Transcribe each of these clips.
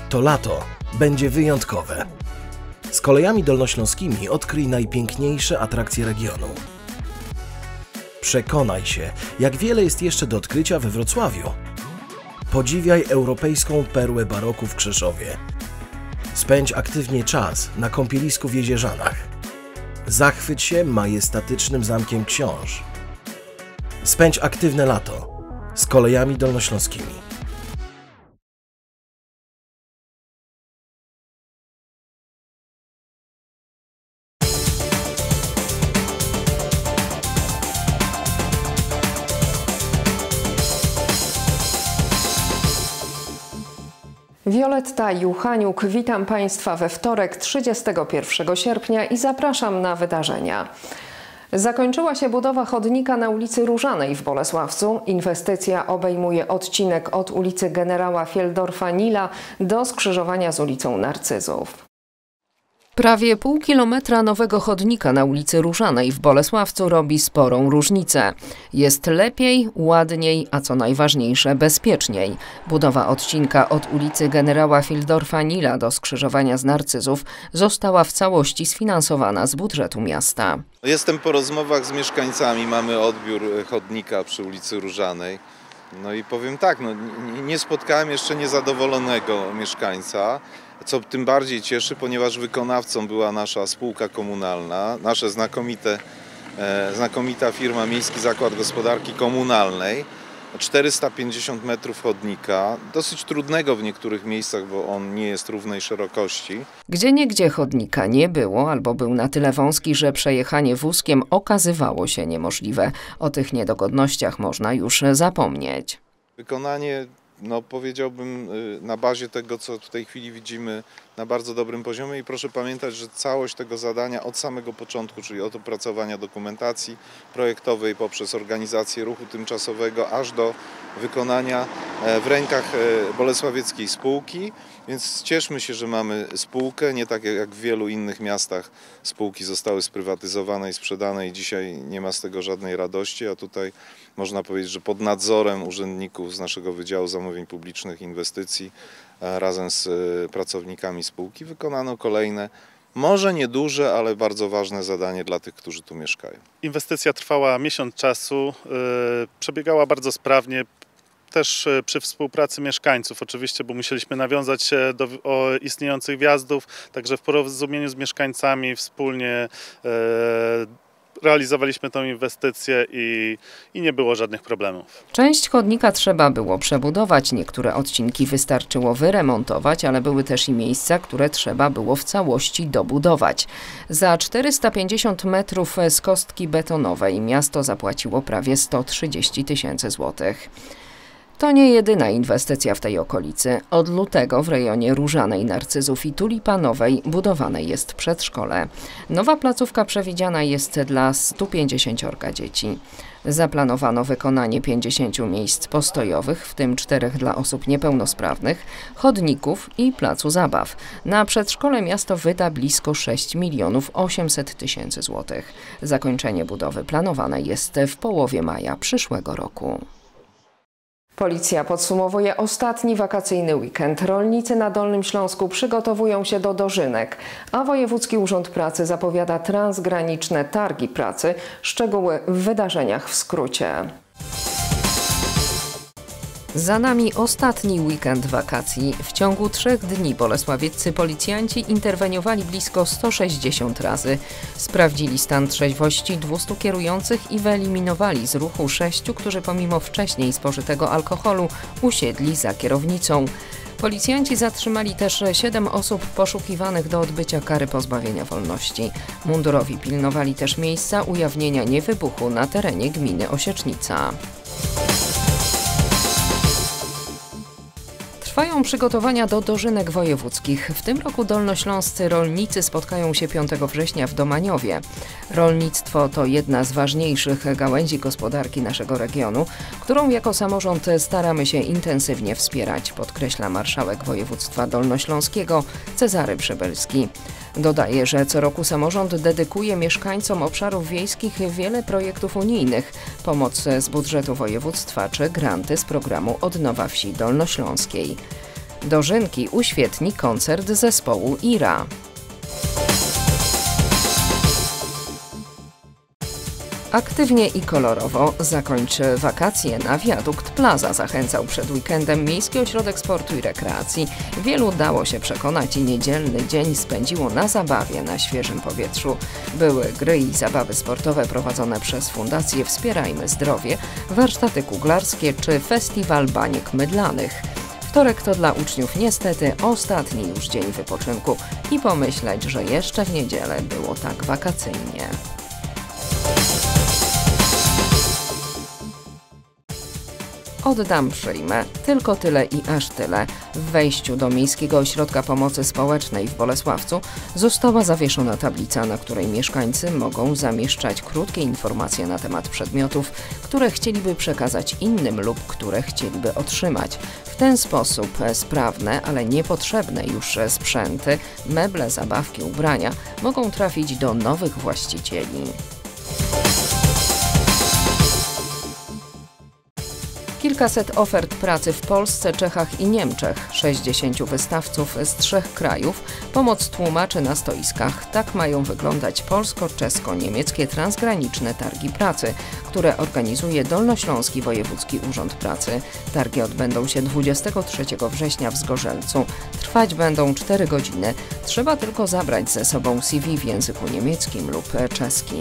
To lato będzie wyjątkowe. Z Kolejami Dolnośląskimi odkryj najpiękniejsze atrakcje regionu. Przekonaj się, jak wiele jest jeszcze do odkrycia we Wrocławiu. Podziwiaj europejską perłę baroku w Krzeszowie. Spędź aktywnie czas na kąpielisku w Jezierzanach. Zachwyć się majestatycznym Zamkiem Książ. Spędź aktywne lato z Kolejami Dolnośląskimi. Wioletta Juchaniuk, witam Państwa we wtorek 31 sierpnia i zapraszam na wydarzenia. Zakończyła się budowa chodnika na ulicy Różanej w Bolesławcu. Inwestycja obejmuje odcinek od ulicy Generała Fieldorfa-Nila do skrzyżowania z ulicą Narcyzów. Prawie pół kilometra nowego chodnika na ulicy Różanej w Bolesławcu robi sporą różnicę. Jest lepiej, ładniej, a co najważniejsze bezpieczniej. Budowa odcinka od ulicy Generała Fieldorfa-Nila do skrzyżowania z Narcyzów została w całości sfinansowana z budżetu miasta. Jestem po rozmowach z mieszkańcami, mamy odbiór chodnika przy ulicy Różanej. No i powiem tak, nie spotkałem jeszcze niezadowolonego mieszkańca, co tym bardziej cieszy, ponieważ wykonawcą była nasza spółka komunalna, nasza znakomita firma Miejski Zakład Gospodarki Komunalnej. 450 metrów chodnika, dosyć trudnego w niektórych miejscach, bo on nie jest równej szerokości. Gdzieniegdzie chodnika nie było albo był na tyle wąski, że przejechanie wózkiem okazywało się niemożliwe. O tych niedogodnościach można już zapomnieć. Wykonanie, powiedziałbym, na bazie tego, co w tej chwili widzimy, na bardzo dobrym poziomie i proszę pamiętać, że całość tego zadania od samego początku, czyli od opracowania dokumentacji projektowej poprzez organizację ruchu tymczasowego, aż do wykonania w rękach bolesławieckiej spółki, więc cieszmy się, że mamy spółkę, nie tak jak w wielu innych miastach spółki zostały sprywatyzowane i sprzedane i dzisiaj nie ma z tego żadnej radości, a tutaj można powiedzieć, że pod nadzorem urzędników z naszego Wydziału Zamówień Publicznych i Inwestycji razem z pracownikami spółki wykonano kolejne, może nieduże, ale bardzo ważne zadanie dla tych, którzy tu mieszkają. Inwestycja trwała miesiąc czasu, przebiegała bardzo sprawnie, też przy współpracy mieszkańców oczywiście, bo musieliśmy nawiązać się do istniejących wjazdów, także w porozumieniu z mieszkańcami wspólnie realizowaliśmy tę inwestycję i nie było żadnych problemów. Część chodnika trzeba było przebudować, niektóre odcinki wystarczyło wyremontować, ale były też i miejsca, które trzeba było w całości dobudować. Za 450 metrów z kostki betonowej miasto zapłaciło prawie 130 000 złotych. To nie jedyna inwestycja w tej okolicy. Od lutego w rejonie Różanej, Narcyzów i Tulipanowej budowane jest przedszkole. Nowa placówka przewidziana jest dla 150 dzieci. Zaplanowano wykonanie 50 miejsc postojowych, w tym 4 dla osób niepełnosprawnych, chodników i placu zabaw. Na przedszkole miasto wyda blisko 6 800 000 złotych. Zakończenie budowy planowane jest w połowie maja przyszłego roku. Policja podsumowuje ostatni wakacyjny weekend. Rolnicy na Dolnym Śląsku przygotowują się do dożynek, a Wojewódzki Urząd Pracy zapowiada transgraniczne targi pracy. Szczegóły w wydarzeniach w skrócie. Za nami ostatni weekend wakacji. W ciągu 3 dni bolesławieccy policjanci interweniowali blisko 160 razy. Sprawdzili stan trzeźwości 200 kierujących i wyeliminowali z ruchu 6, którzy pomimo wcześniej spożytego alkoholu usiedli za kierownicą. Policjanci zatrzymali też 7 osób poszukiwanych do odbycia kary pozbawienia wolności. Mundurowi pilnowali też miejsca ujawnienia niewybuchu na terenie gminy Osiecznica. Trwają przygotowania do dożynek wojewódzkich. W tym roku dolnośląscy rolnicy spotkają się 5 września w Domaniowie. Rolnictwo to jedna z ważniejszych gałęzi gospodarki naszego regionu, którą jako samorząd staramy się intensywnie wspierać, podkreśla marszałek województwa dolnośląskiego Cezary Przybylski. Dodaje, że co roku samorząd dedykuje mieszkańcom obszarów wiejskich wiele projektów unijnych, pomoc z budżetu województwa czy granty z programu Odnowa Wsi Dolnośląskiej. Dożynki uświetni koncert zespołu Ira. Aktywnie i kolorowo zakończ wakacje na Wiadukt Plaza, zachęcał przed weekendem Miejski Ośrodek Sportu i Rekreacji. Wielu dało się przekonać i niedzielny dzień spędziło na zabawie na świeżym powietrzu. Były gry i zabawy sportowe prowadzone przez Fundację Wspierajmy Zdrowie, warsztaty kuglarskie czy festiwal baniek mydlanych. Wtorek to dla uczniów niestety ostatni już dzień wypoczynku i pomyśleć, że jeszcze w niedzielę było tak wakacyjnie. Oddam, przyjmę. Tylko tyle i aż tyle. W wejściu do Miejskiego Ośrodka Pomocy Społecznej w Bolesławcu została zawieszona tablica, na której mieszkańcy mogą zamieszczać krótkie informacje na temat przedmiotów, które chcieliby przekazać innym lub które chcieliby otrzymać. W ten sposób sprawne, ale niepotrzebne już sprzęty, meble, zabawki, ubrania mogą trafić do nowych właścicieli. Kilkaset ofert pracy w Polsce, Czechach i Niemczech, 60 wystawców z 3 krajów, pomoc tłumaczy na stoiskach. Tak mają wyglądać polsko-czesko-niemieckie transgraniczne targi pracy, które organizuje Dolnośląski Wojewódzki Urząd Pracy. Targi odbędą się 23 września w Zgorzelcu. Trwać będą 4 godziny. Trzeba tylko zabrać ze sobą CV w języku niemieckim lub czeskim.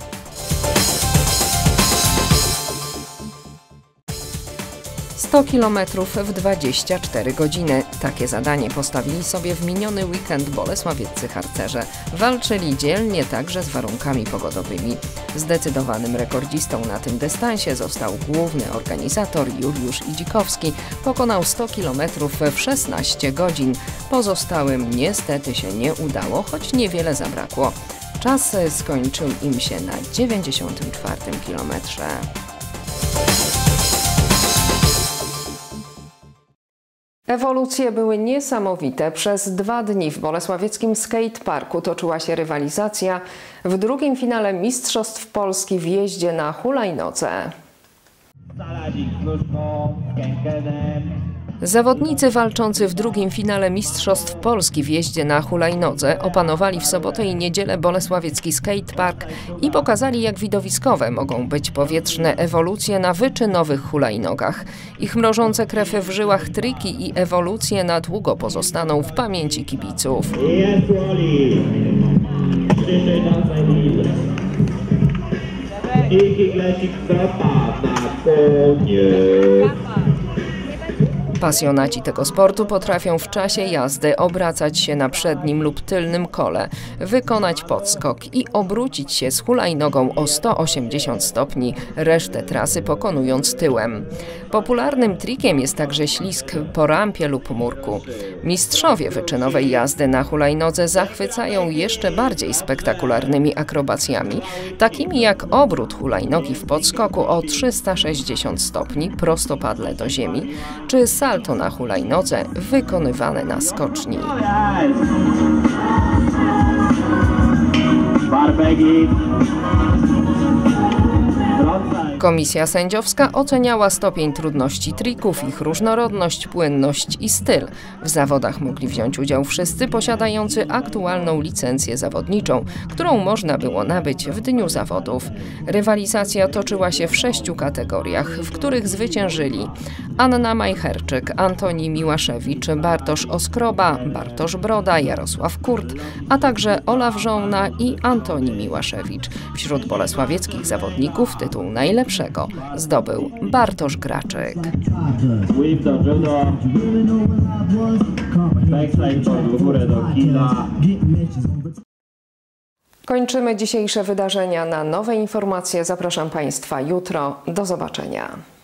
–100 km w 24 godziny. Takie zadanie postawili sobie w miniony weekend bolesławieccy harcerze. Walczyli dzielnie także z warunkami pogodowymi. Zdecydowanym rekordzistą na tym dystansie został główny organizator Juliusz Idzikowski. Pokonał 100 km w 16 godzin. Pozostałym niestety się nie udało, choć niewiele zabrakło. Czas skończył im się na 94 kilometrze. Ewolucje były niesamowite. Przez 2 dni w bolesławieckim skateparku toczyła się rywalizacja w drugim finale Mistrzostw Polski w jeździe na hulajnodze. Zawodnicy walczący w drugim finale Mistrzostw Polski w jeździe na hulajnodze opanowali w sobotę i niedzielę bolesławiecki skatepark i pokazali, jak widowiskowe mogą być powietrzne ewolucje na wyczynowych hulajnogach. Ich mrożące krew w żyłach triki i ewolucje na długo pozostaną w pamięci kibiców. Pasjonaci tego sportu potrafią w czasie jazdy obracać się na przednim lub tylnym kole, wykonać podskok i obrócić się z hulajnogą o 180 stopni, resztę trasy pokonując tyłem. Popularnym trikiem jest także ślizg po rampie lub murku. Mistrzowie wyczynowej jazdy na hulajnodze zachwycają jeszcze bardziej spektakularnymi akrobacjami, takimi jak obrót hulajnogi w podskoku o 360 stopni prostopadle do ziemi, czy salto na hulajnodze wykonywane na skoczni. Komisja sędziowska oceniała stopień trudności trików, ich różnorodność, płynność i styl. W zawodach mogli wziąć udział wszyscy posiadający aktualną licencję zawodniczą, którą można było nabyć w dniu zawodów. Rywalizacja toczyła się w 6 kategoriach, w których zwyciężyli Anna Majcherczyk, Antoni Miłaszewicz, Bartosz Oskroba, Bartosz Broda, Jarosław Kurt, a także Olaf Żołna i Antoni Miłaszewicz. Wśród bolesławieckich zawodników tytuł najlepszego zdobył Bartosz Graczyk. Kończymy dzisiejsze wydarzenia. Na nowe informacje zapraszam Państwa jutro. Do zobaczenia.